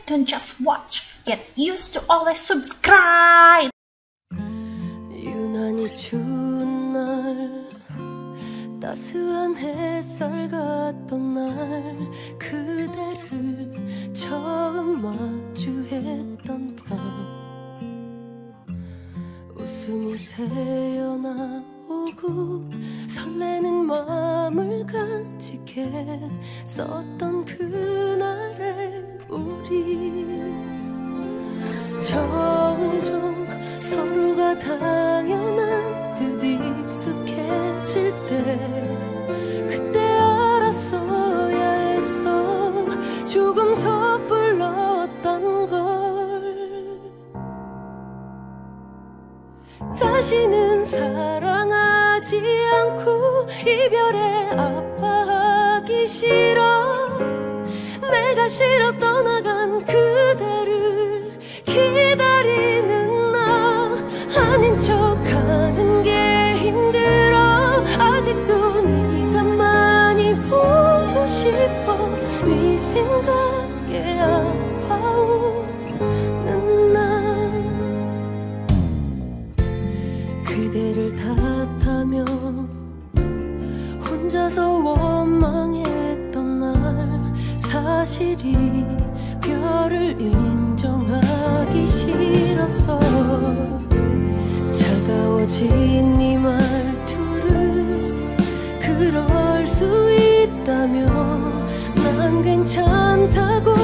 don't just watch. Get used to always subscribe. 유난히 추운 날, 따스한 햇살 같던 날, 그대를 처음 마주했던 밤, 웃음이 새어나오고 설레는 마음을 간직했었던 그날의 우리, 점점 서로가 당연한 듯 익숙해질 때, 그때 알았어야 했어. 조금 섣불렀던 걸. 다시는 사랑하지 않고 이별에 아파하기 싫어. 내가 싫어 떠나간 그대를 기다리는 나, 아닌 척하는 게 힘들어. 아직도 네가 많이 보고 싶어. 네 생각에 아파오는 나, 그대를 탓하며 혼자서 원망했던 날, 사실이 별을 인정하기 싫었어. 차가워진 네 말투를 그럴 수 있다며 난 괜찮다고